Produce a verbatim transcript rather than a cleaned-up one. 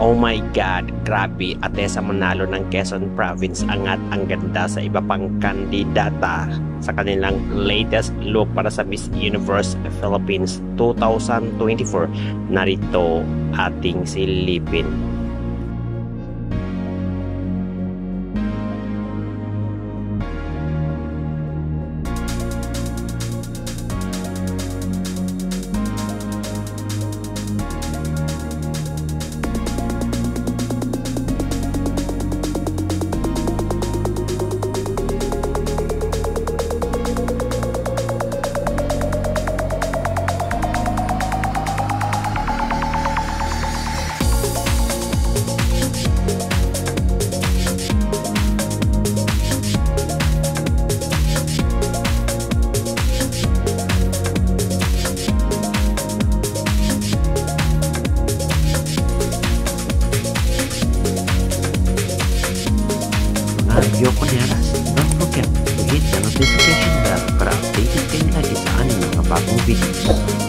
Oh my God, grabe, Atessa Manalo ng Quezon Province angat ang ganda sa iba pang kandidata sa kanilang latest look para sa Miss Universe Philippines twenty twenty-four. Narito ating silipin. Yoko Neras, don't forget to hit the notification bell para updated kayo lagi sa aming mga bagong videos.